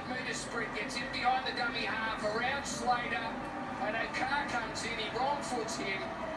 5-metre sprint, gets in behind the dummy half, around Slater, and a car comes in, he wrong foots him.